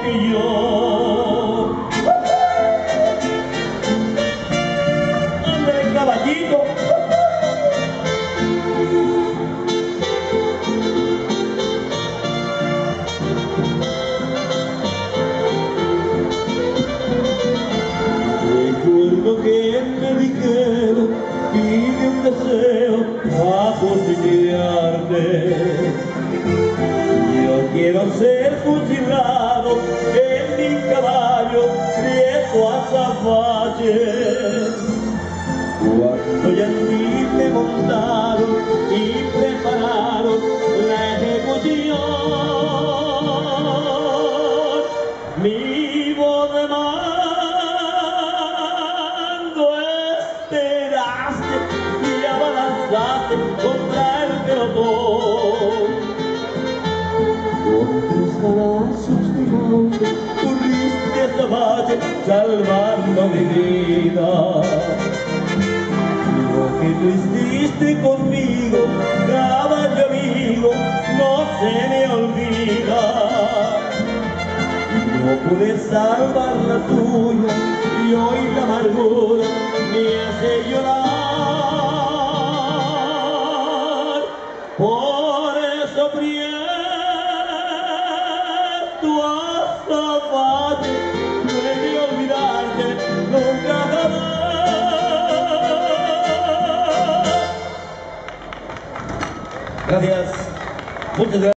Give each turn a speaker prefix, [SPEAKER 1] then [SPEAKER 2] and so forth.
[SPEAKER 1] que yo. ¡Ande, caballito! Recuerdo que me dijeron, pide un deseo a costillarme. Yo quiero ser fusilado en mi caballo prieto azafache. Cuando ya en mí me montaron y prepararon la ejecución, mi voz de mando esperaste y abalanzaste contra el pelotón. Con tus balazos de monte corriste esta valle salvando mi vida. Lo que tú hiciste conmigo, caballo amigo, no se me olvida. No pude salvar la tuya y hoy la amargura me hace llorar. Por eso prieto azafache, no he de olvidarte nunca jamás. Gracias. Muchas gracias.